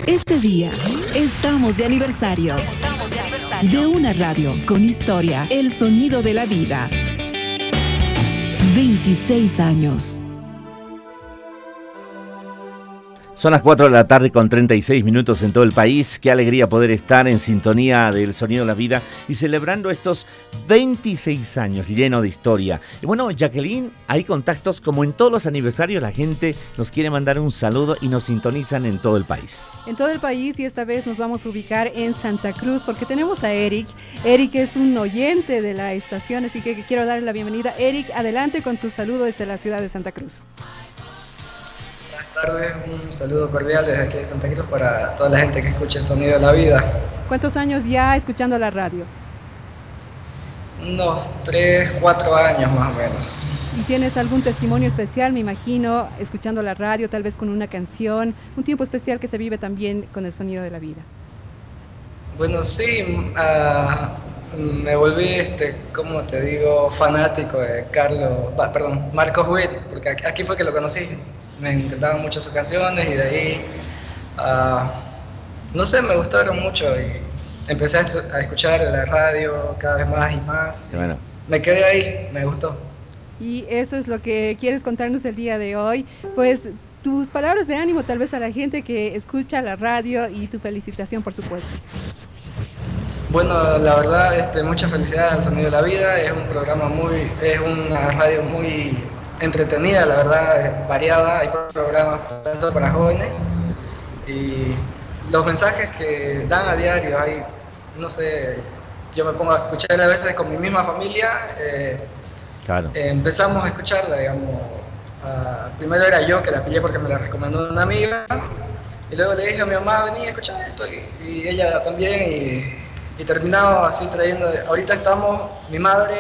Este día estamos de aniversario. De una radio con historia, el sonido de la vida. 26 años. Son las 4 de la tarde con 36 minutos en todo el país. Qué alegría poder estar en sintonía del sonido de la vida y celebrando estos 26 años llenos de historia. Y bueno, Jacqueline, hay contactos como en todos los aniversarios. La gente nos quiere mandar un saludo y nos sintonizan en todo el país. En todo el país, y esta vez nos vamos a ubicar en Santa Cruz porque tenemos a Eric. Eric es un oyente de la estación, así que quiero darle la bienvenida. Eric, adelante con tu saludo desde la ciudad de Santa Cruz. Buenas tardes, un saludo cordial desde aquí de Santa Cruz para toda la gente que escucha el sonido de la vida. ¿Cuántos años ya escuchando la radio? Unos 3, 4 años más o menos. ¿Y tienes algún testimonio especial, me imagino, escuchando la radio, tal vez con una canción, un tiempo especial que se vive también con el sonido de la vida? Bueno, sí, me volví, ¿cómo te digo?, fanático de Marcos Witt, porque aquí fue que lo conocí. Me encantaban mucho sus canciones y de ahí, no sé, me gustaron mucho y empecé a escuchar la radio cada vez más y más. Y bueno, me quedé ahí, me gustó. Y eso es lo que quieres contarnos el día de hoy. Pues tus palabras de ánimo tal vez a la gente que escucha la radio y tu felicitación, por supuesto. Bueno, la verdad, mucha felicidad al Sonido de la Vida. Es una radio muy entretenida, la verdad, variada. Hay programas tanto para jóvenes y los mensajes que dan a diario. No sé, yo me pongo a escuchar a veces con mi misma familia. Claro. Empezamos a escucharla, digamos. Primero era yo que la pillé porque me la recomendó una amiga y luego le dije a mi mamá, vení a escuchar esto y ella también y terminamos así trayendo. Ahorita estamos mi madre,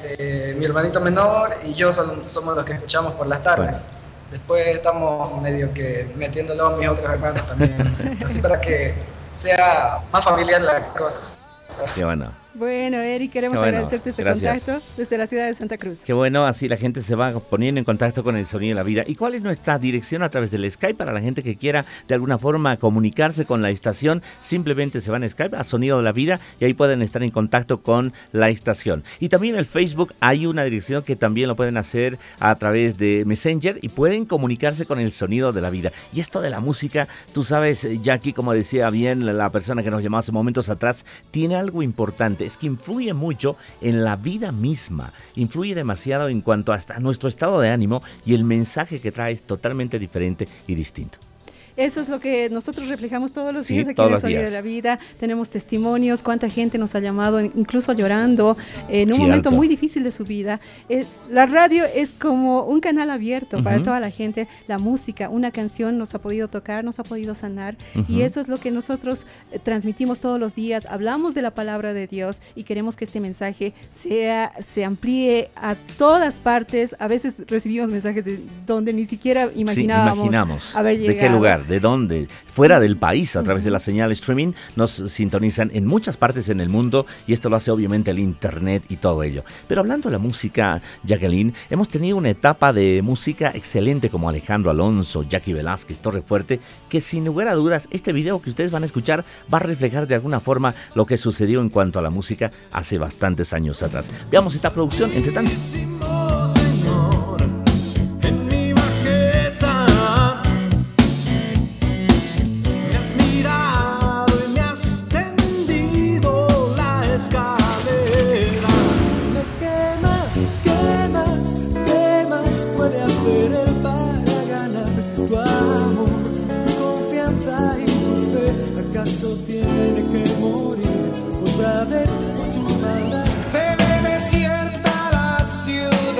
mi hermanito menor y yo somos los que escuchamos por las tardes. Bueno. Después estamos medio que metiéndolo a mis otros hermanos también, así para que sea más familiar la cosa. Qué bueno. Bueno, Eric, queremos agradecerte este contacto desde la ciudad de Santa Cruz. Qué bueno, así la gente se va poniendo en contacto con el sonido de la vida. ¿Y cuál es nuestra dirección a través del Skype para la gente que quiera de alguna forma comunicarse con la estación? Simplemente se van a Skype, a Sonido de la Vida, y ahí pueden estar en contacto con la estación. Y también en el Facebook hay una dirección que también lo pueden hacer a través de Messenger y pueden comunicarse con el sonido de la vida. Y esto de la música, tú sabes, Jackie, como decía bien la persona que nos llamó hace momentos atrás, tiene algo importante. Es que influye mucho en la vida misma, influye demasiado en cuanto a nuestro estado de ánimo y el mensaje que trae es totalmente diferente y distinto. Eso es lo que nosotros reflejamos todos los días aquí en el Sonido de la Vida. Tenemos testimonios, cuánta gente nos ha llamado, incluso llorando, en un momento muy difícil de su vida. La radio es como un canal abierto para toda la gente. La música, una canción nos ha podido tocar, nos ha podido sanar. Y eso es lo que nosotros transmitimos todos los días. Hablamos de la palabra de Dios y queremos que este mensaje se amplíe a todas partes. A veces recibimos mensajes de donde ni siquiera imaginábamos haber llegado. ¿De qué lugar? ¿De dónde? Fuera del país, a través de la señal streaming, nos sintonizan en muchas partes en el mundo y esto lo hace obviamente el internet y todo ello. Pero hablando de la música, Jacqueline, hemos tenido una etapa de música excelente como Alejandro Alonso, Jackie Velázquez, Torrefuerte, que sin lugar a dudas este video que ustedes van a escuchar va a reflejar de alguna forma lo que sucedió en cuanto a la música hace bastantes años atrás. Veamos esta producción, entre tanto. Se ve desierta la ciudad.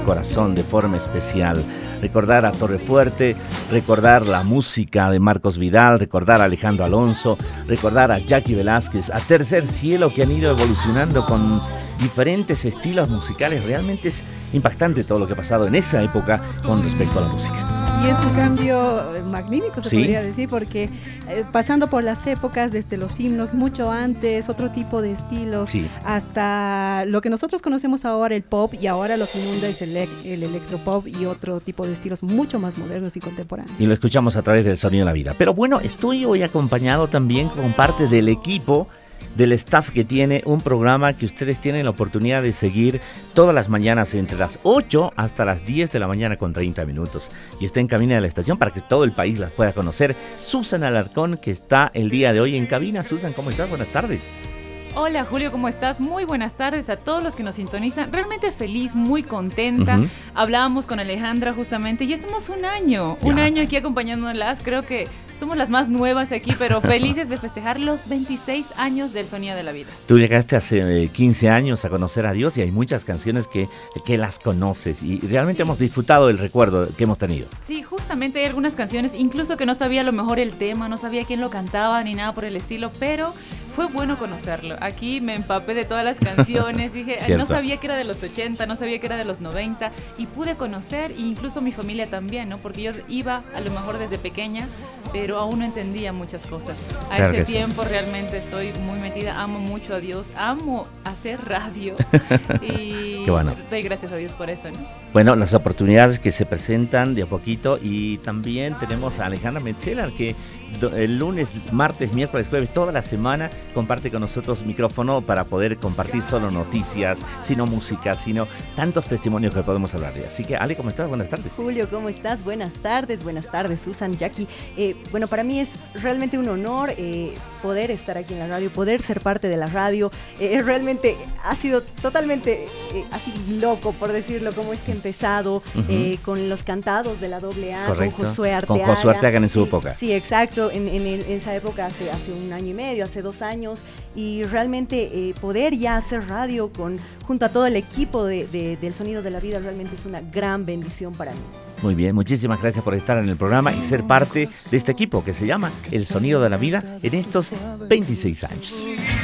corazón de forma especial. Recordar a Torrefuerte, recordar la música de Marcos Vidal, recordar a Alejandro Alonso, recordar a Jackie Velázquez, a Tercer Cielo, que han ido evolucionando con diferentes estilos musicales. Realmente es impactante todo lo que ha pasado en esa época con respecto a la música. Y es un cambio magnífico, se podría decir, porque pasando por las épocas, desde los himnos, mucho antes, otro tipo de estilos, hasta lo que nosotros conocemos ahora, el pop, y ahora lo que inunda es el electropop y otro tipo de estilos mucho más modernos y contemporáneos. Y lo escuchamos a través del Sonido de la Vida. Pero bueno, estoy hoy acompañado también con parte del equipo, del staff que tiene un programa que ustedes tienen la oportunidad de seguir todas las mañanas entre las 8 hasta las 10 de la mañana con 30 minutos. Y está en cabina de la estación para que todo el país las pueda conocer. Susan Alarcón, que está el día de hoy en cabina. Susan, ¿cómo estás? Buenas tardes. Hola Julio, ¿cómo estás? Muy buenas tardes a todos los que nos sintonizan. Realmente feliz, muy contenta. Hablábamos con Alejandra justamente y estamos un año aquí acompañándolas. Creo que somos las más nuevas aquí, pero felices de festejar los 26 años del Sonido de la Vida. Tú llegaste hace 15 años a conocer a Dios y hay muchas canciones que las conoces y realmente hemos disfrutado del recuerdo que hemos tenido. Sí, justamente hay algunas canciones, incluso que no sabía a lo mejor el tema, no sabía quién lo cantaba ni nada por el estilo, pero fue bueno conocerlo. Aquí me empapé de todas las canciones, dije, no sabía que era de los 80, no sabía que era de los 90 y pude conocer, e incluso mi familia también, ¿no? Porque yo iba a lo mejor desde pequeña, pero aún no entendía muchas cosas. Este tiempo realmente estoy muy metida, amo mucho a Dios, amo hacer radio y qué bueno. Doy gracias a Dios por eso, ¿no? Bueno, las oportunidades que se presentan de a poquito y también tenemos a Alejandra Metzeler que el lunes, martes, miércoles, jueves, toda la semana comparte con nosotros micrófono para poder compartir solo noticias, sino música, sino tantos testimonios que podemos hablar de. Así que Ale, ¿cómo estás? Buenas tardes. Julio, ¿cómo estás? Buenas tardes, Susan, Jackie. Bueno, para mí es realmente un honor poder estar aquí en la radio, poder ser parte de la radio. Realmente ha sido totalmente así loco, por decirlo, cómo es que he empezado con los cantados de la AA. Correcto. Con Josué Arteaga. Con Josué Arteaga en su época. Sí, exacto. En esa época, hace un año y medio, hace 2 años, y realmente poder ya hacer radio junto a todo el equipo del Sonido de la Vida realmente es una gran bendición para mí. Muy bien, muchísimas gracias por estar en el programa y ser parte de este equipo que se llama El Sonido de la Vida en estos 26 años.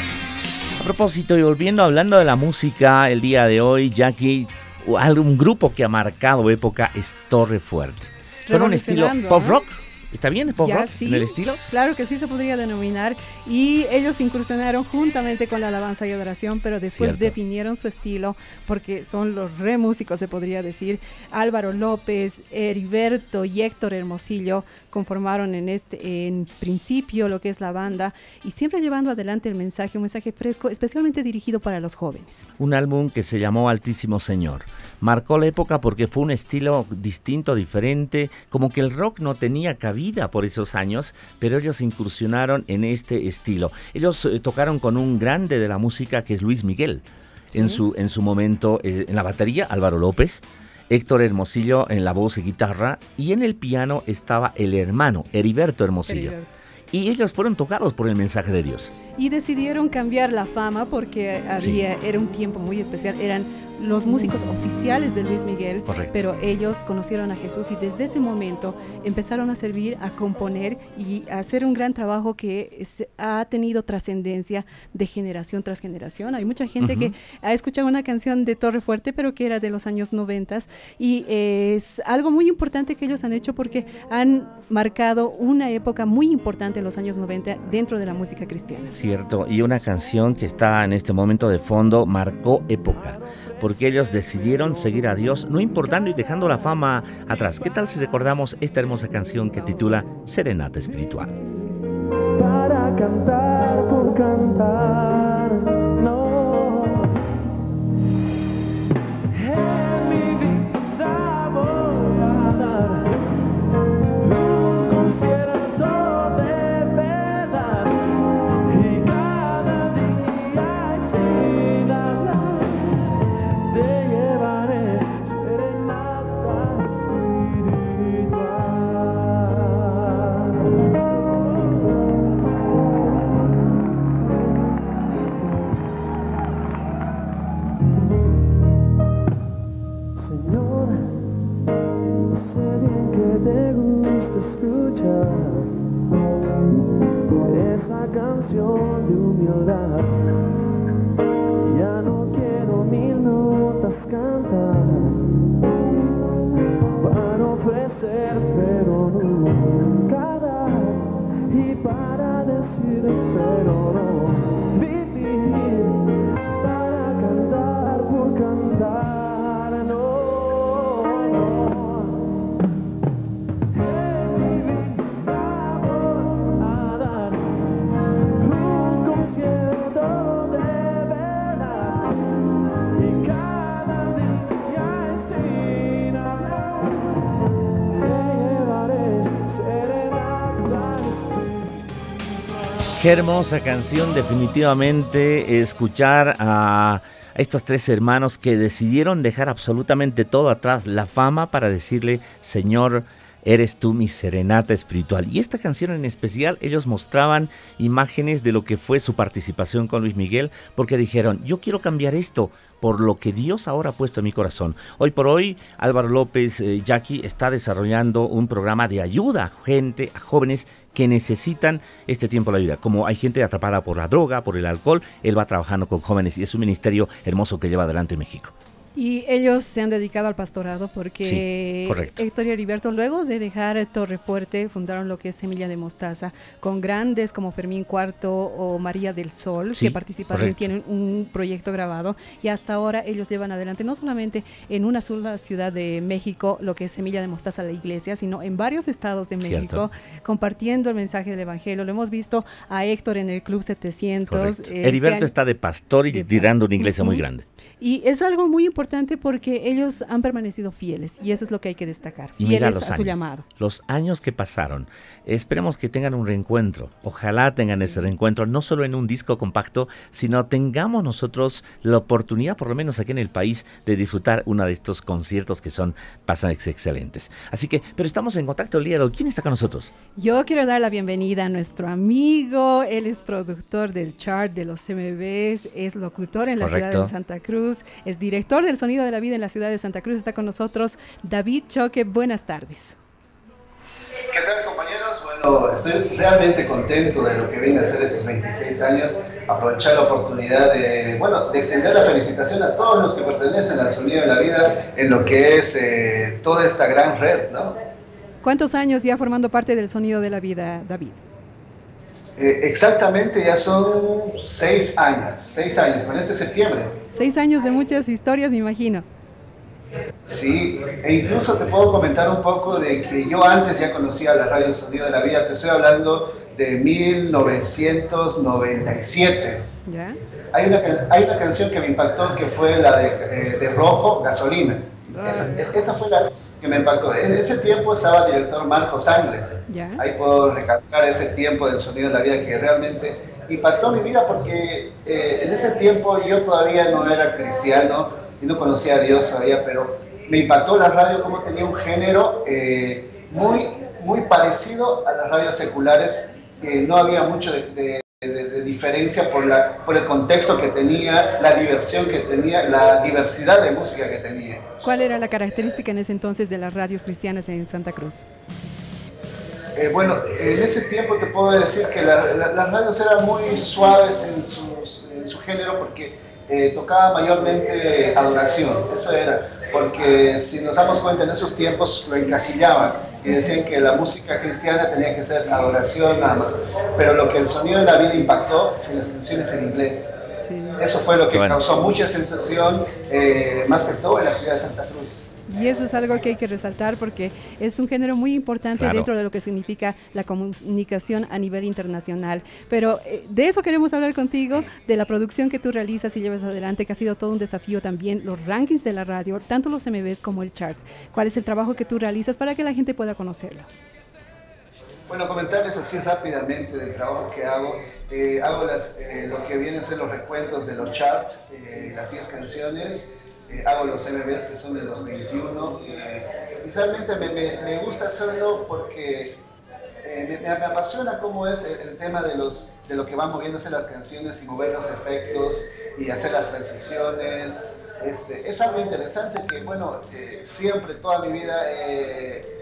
A propósito y volviendo, hablando de la música, el día de hoy, Jackie, un grupo que ha marcado época es Torrefuerte, con un estilo pop rock. ¿Está bien el pop rock en el estilo? Claro que sí se podría denominar. Y ellos incursionaron juntamente con la alabanza y adoración, pero después definieron su estilo porque son los re músicos, se podría decir. Álvaro López, Heriberto y Héctor Hermosillo conformaron en principio lo que es la banda y siempre llevando adelante el mensaje, un mensaje fresco, especialmente dirigido para los jóvenes. Un álbum que se llamó Altísimo Señor. Marcó la época porque fue un estilo distinto, diferente, como que el rock no tenía cabida por esos años, pero ellos incursionaron en este estilo. Ellos tocaron con un grande de la música que es Luis Miguel. En su momento, en la batería, Álvaro López, Héctor Hermosillo en la voz y guitarra, y en el piano estaba el hermano, Heriberto Hermosillo. Y ellos fueron tocados por el mensaje de Dios. Y decidieron cambiar la fama porque era un tiempo muy especial, eran los músicos oficiales de Luis Miguel, pero ellos conocieron a Jesús y desde ese momento empezaron a servir, a componer y a hacer un gran trabajo que ha tenido trascendencia de generación tras generación. Hay mucha gente que ha escuchado una canción de Torrefuerte, pero que era de los años 90 y es algo muy importante que ellos han hecho porque han marcado una época muy importante en los años 90 dentro de la música cristiana. Cierto, y una canción que está en este momento de fondo marcó época, porque ellos decidieron seguir a Dios, no importando y dejando la fama atrás. ¿Qué tal si recordamos esta hermosa canción que titula Serenata Espiritual? Para cantar por cantar, no. En mi vida voy a dar un concierto de verdad y cada día sin hablar te llevaré serenata espiritual. escuchar esa canción de humildad. Ya no quiero mil notas cantar para ofrecer, pero nunca dar, y para decir pero no vivir, para cantar por cantar, no. Qué hermosa canción, definitivamente, escuchar a estos tres hermanos que decidieron dejar absolutamente todo atrás, la fama, para decirle: Señor, eres tú mi serenata espiritual. Y esta canción en especial, ellos mostraban imágenes de lo que fue su participación con Luis Miguel, porque dijeron: yo quiero cambiar esto por lo que Dios ahora ha puesto en mi corazón. Hoy por hoy, Álvaro López, Jackie, está desarrollando un programa de ayuda a gente, a jóvenes que necesitan este tiempo de la vida. Como hay gente atrapada por la droga, por el alcohol, él va trabajando con jóvenes y es un ministerio hermoso que lleva adelante en México. Y ellos se han dedicado al pastorado porque sí, Héctor y Heriberto, luego de dejar Torrefuerte, fundaron lo que es Semilla de Mostaza, con grandes como Fermín Cuarto o María del Sol, sí, que participaron y tienen un proyecto grabado. Y hasta ahora ellos llevan adelante, no solamente en una sola ciudad de México, lo que es Semilla de Mostaza, la iglesia, sino en varios estados de México, compartiendo el mensaje del evangelio. Lo hemos visto a Héctor en el Club 700. Heriberto está de pastor y tirando una iglesia muy grande. Y es algo muy importante porque ellos han permanecido fieles y eso es lo que hay que destacar, fieles a su llamado. Los años que pasaron, esperemos que tengan un reencuentro, ojalá tengan ese reencuentro, no solo en un disco compacto, sino tengamos nosotros la oportunidad, por lo menos aquí en el país, de disfrutar uno de estos conciertos que pasan excelentes. Así que, pero estamos en contacto el día de hoy. ¿Quién está con nosotros? Yo quiero dar la bienvenida a nuestro amigo, él es productor del chart de los MVs, es locutor en la ciudad de Santa Cruz, es director del Sonido de la Vida en la ciudad de Santa Cruz. Está con nosotros David Choque. Buenas tardes. ¿Qué tal, compañeros? Bueno, estoy realmente contento de lo que vine a hacer esos 26 años, aprovechar la oportunidad de extender la felicitación a todos los que pertenecen al Sonido de la Vida en lo que es toda esta gran red, ¿no? ¿Cuántos años ya formando parte del Sonido de la Vida, David? Exactamente, ya son 6 años, con este septiembre. 6 años de muchas historias, me imagino. Sí, e incluso te puedo comentar un poco de que yo antes ya conocía la radio Sonido de la Vida, te estoy hablando de 1997. ¿Ya? Hay una canción que me impactó que fue la de Rojo, Gasolina. Esa fue la que me impactó. En ese tiempo estaba el director Marcos Ángeles. Ahí puedo recalcar ese tiempo del Sonido de la Vida que realmente impactó mi vida porque en ese tiempo yo todavía no era cristiano y no conocía a Dios todavía, pero me impactó la radio como tenía un género muy parecido a las radios seculares, que no había mucho de diferencia por el contexto que tenía, la diversión que tenía, la diversidad de música que tenía. ¿Cuál era la característica en ese entonces de las radios cristianas en Santa Cruz? Bueno, en ese tiempo te puedo decir que las radios eran muy suaves en su género porque tocaba mayormente adoración, eso era, porque si nos damos cuenta en esos tiempos lo encasillaban y decían que la música cristiana tenía que ser adoración nada más, pero lo que el Sonido de la Vida impactó en las canciones en inglés. Sí. Eso fue lo que causó mucha sensación, más que todo en la ciudad de Santa Cruz. Y eso es algo que hay que resaltar porque es un género muy importante dentro de lo que significa la comunicación a nivel internacional. Pero de eso queremos hablar contigo, de la producción que tú realizas y llevas adelante, que ha sido todo un desafío también, los rankings de la radio, tanto los MVs como el chart. ¿Cuál es el trabajo que tú realizas para que la gente pueda conocerlo? Bueno, comentarles así rápidamente del trabajo que hago. Hago lo que vienen a ser los recuentos de los charts, las 10 canciones. Hago los MVs que son de los 21 y realmente me gusta hacerlo porque me apasiona cómo es el tema de lo que van moviéndose las canciones y mover los efectos y hacer las transiciones. Es algo interesante que, bueno, siempre, toda mi vida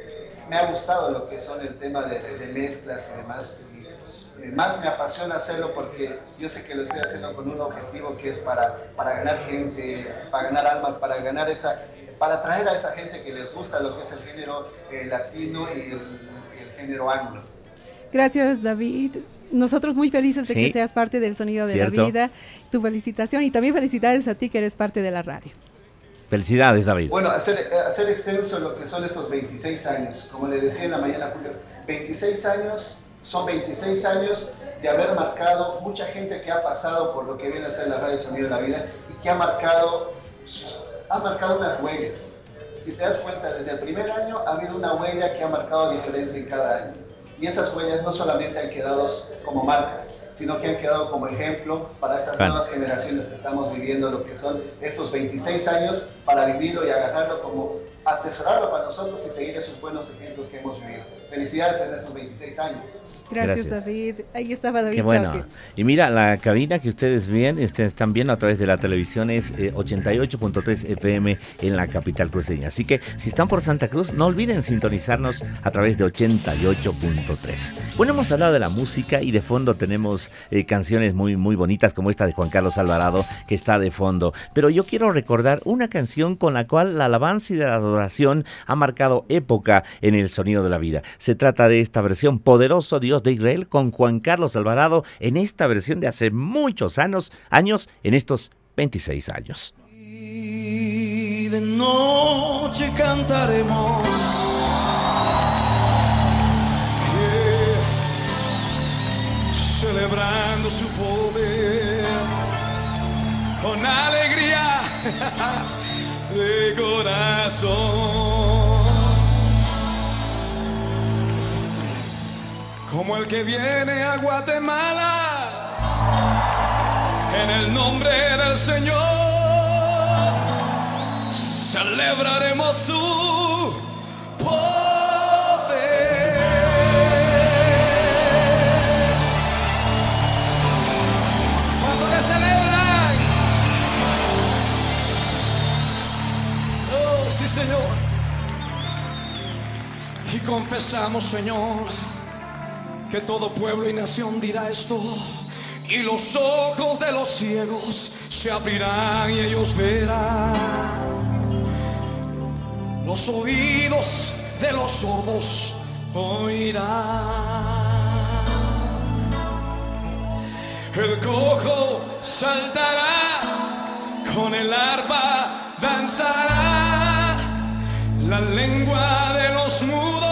me ha gustado lo que son el tema de mezclas y demás. Más me apasiona hacerlo porque yo sé que lo estoy haciendo con un objetivo que es para ganar gente, para ganar almas, para atraer a esa gente que les gusta lo que es el género latino y el género anglo. Gracias, David. Nosotros muy felices de que seas parte del Sonido de la Vida. Tu felicitación y también felicidades a ti que eres parte de la radio. Felicidades, David. Bueno, hacer extenso lo que son estos 26 años. Como le decía en la mañana, Julio, 26 años, son 26 años de haber marcado mucha gente que ha pasado por lo que viene a ser la radio Sonido de la Vida y que ha marcado unas huellas. Si te das cuenta, desde el primer año ha habido una huella que ha marcado diferencia en cada año. Y esas huellas no solamente han quedado como marcas, sino que han quedado como ejemplo para estas nuevas generaciones que estamos viviendo lo que son estos 26 años para vivirlo y agarrarlo como atesorarlo para nosotros y seguir esos buenos ejemplos que hemos vivido. Felicidades en estos 26 años. Gracias, David. Ahí estaba David. Qué bueno. Y mira, la cabina que ustedes están viendo a través de la televisión es 88.3 FM en la capital cruceña. Así que si están por Santa Cruz, no olviden sintonizarnos a través de 88.3. Bueno, hemos hablado de la música y de fondo tenemos canciones muy, muy bonitas como esta de Juan Carlos Alvarado que está de fondo. Pero yo quiero recordar una canción con la cual la alabanza y la adoración ha marcado época en el Sonido de la Vida. Se trata de esta versión, Poderoso Dios de Israel, con Juan Carlos Alvarado, en esta versión de hace muchos años, en estos 26 años. Y de noche cantaremos, celebrando su poder, con alegría de corazón. Como el que viene a Guatemala, en el nombre del Señor, celebraremos su poder. ¿Cuánto le celebran? Oh, sí, Señor. Y confesamos, Señor, que todo pueblo y nación dirá esto, y los ojos de los ciegos se abrirán y ellos verán, los oídos de los sordos oirán, el cojo saltará, con el arpa danzará, la lengua de los mudos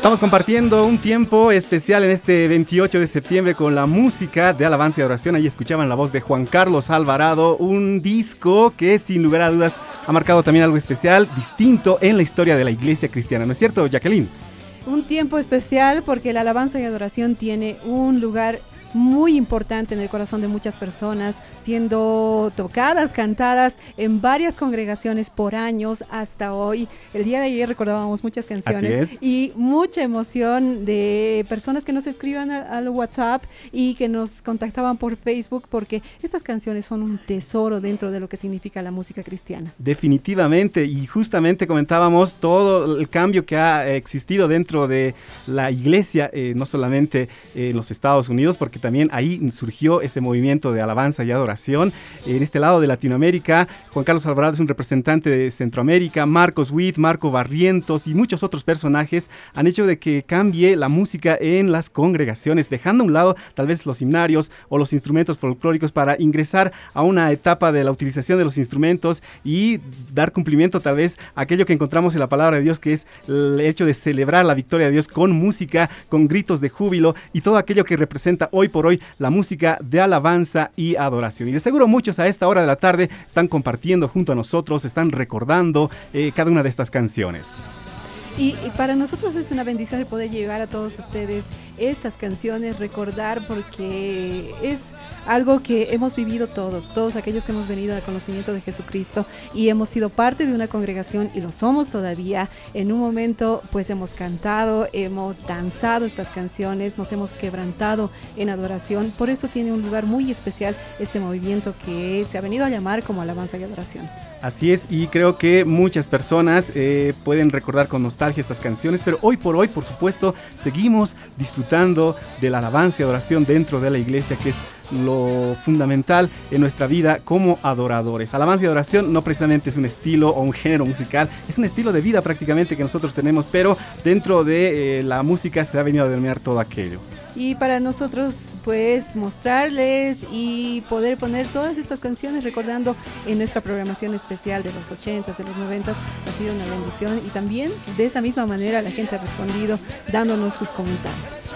Estamos compartiendo un tiempo especial en este 28 de septiembre con la música de alabanza y adoración. Ahí escuchaban la voz de Juan Carlos Alvarado, un disco que sin lugar a dudas ha marcado también algo especial, distinto en la historia de la iglesia cristiana. ¿No es cierto, Jacqueline? Un tiempo especial porque la alabanza y adoración tiene un lugar muy importante en el corazón de muchas personas, siendo tocadas, cantadas en varias congregaciones por años hasta hoy. El día de ayer recordábamos muchas canciones y mucha emoción de personas que nos escriban al WhatsApp y que nos contactaban por Facebook, porque estas canciones son un tesoro dentro de lo que significa la música cristiana. Definitivamente, y justamente comentábamos todo el cambio que ha existido dentro de la iglesia, no solamente en los Estados Unidos, porque también ahí surgió ese movimiento de alabanza y adoración. En este lado de Latinoamérica, Juan Carlos Alvarado es un representante de Centroamérica, Marcos Witt, Marco Barrientos y muchos otros personajes han hecho de que cambie la música en las congregaciones, dejando a un lado tal vez los himnarios o los instrumentos folclóricos para ingresar a una etapa de la utilización de los instrumentos y dar cumplimiento tal vez a aquello que encontramos en la palabra de Dios, que es el hecho de celebrar la victoria de Dios con música, con gritos de júbilo y todo aquello que representa hoy por hoy la música de alabanza y adoración. Y de seguro muchos a esta hora de la tarde están compartiendo junto a nosotros, están recordando cada una de estas canciones. Y para nosotros es una bendición el poder llevar a todos ustedes estas canciones, recordar, porque es algo que hemos vivido todos aquellos que hemos venido al conocimiento de Jesucristo y hemos sido parte de una congregación y lo somos todavía. En un momento pues hemos cantado, hemos danzado estas canciones, nos hemos quebrantado en adoración. Por eso tiene un lugar muy especial este movimiento que se ha venido a llamar como alabanza y adoración. Así es, y creo que muchas personas pueden recordar con nostalgia estas canciones, pero hoy por hoy, por supuesto, seguimos disfrutando de la alabanza y adoración dentro de la iglesia, que es lo fundamental en nuestra vida como adoradores. Alabanza y adoración no precisamente es un estilo o un género musical, es un estilo de vida prácticamente que nosotros tenemos, pero dentro de la música se ha venido a denominar todo aquello. Y para nosotros, pues, mostrarles y poder poner todas estas canciones recordando en nuestra programación especial de los 80s, de los 90s, ha sido una bendición. Y también, de esa misma manera, la gente ha respondido dándonos sus comentarios.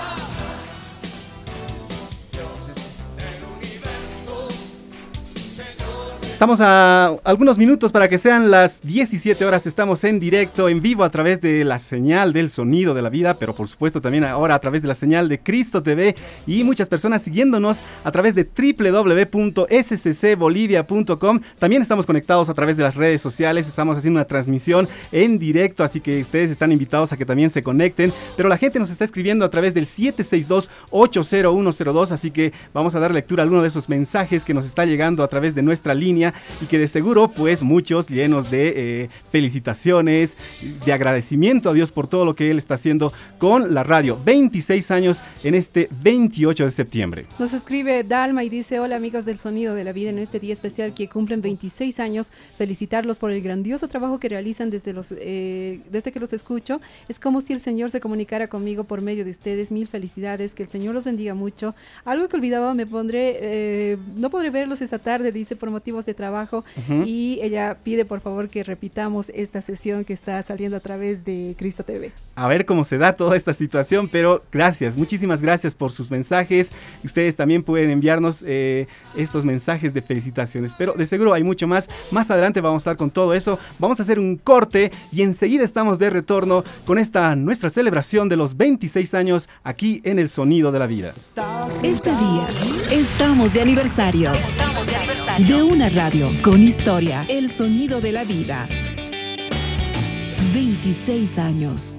Estamos a algunos minutos para que sean las 17 horas. Estamos en directo, en vivo, a través de la señal del Sonido de la Vida, pero por supuesto también ahora a través de la señal de Cristo TV y muchas personas siguiéndonos a través de www.sccbolivia.com. También estamos conectados a través de las redes sociales, estamos haciendo una transmisión en directo, así que ustedes están invitados a que también se conecten. Pero la gente nos está escribiendo a través del 762-80102, así que vamos a dar lectura a alguno de esos mensajes que nos está llegando a través de nuestra línea. Y que de seguro pues muchos llenos de felicitaciones, de agradecimiento a Dios por todo lo que Él está haciendo con la radio. 26 años en este 28 de septiembre. Nos escribe Dalma y dice: hola amigos del Sonido de la Vida, en este día especial que cumplen 26 años, felicitarlos por el grandioso trabajo que realizan desde que los escucho. Es como si el Señor se comunicara conmigo por medio de ustedes. Mil felicidades, que el Señor los bendiga mucho. Algo que olvidaba, no podré verlos esta tarde, dice, por motivos de trabajo, y ella pide por favor que repitamos esta sesión que está saliendo a través de Cristo TV. A ver cómo se da toda esta situación, pero gracias, muchísimas gracias por sus mensajes. Ustedes también pueden enviarnos estos mensajes de felicitaciones, pero de seguro hay mucho más. Más adelante vamos a estar con todo eso. Vamos a hacer un corte y enseguida estamos de retorno con esta nuestra celebración de los 26 años aquí en el Sonido de la Vida. Este día estamos de aniversario. De una radio con historia, el Sonido de la Vida. 26 años.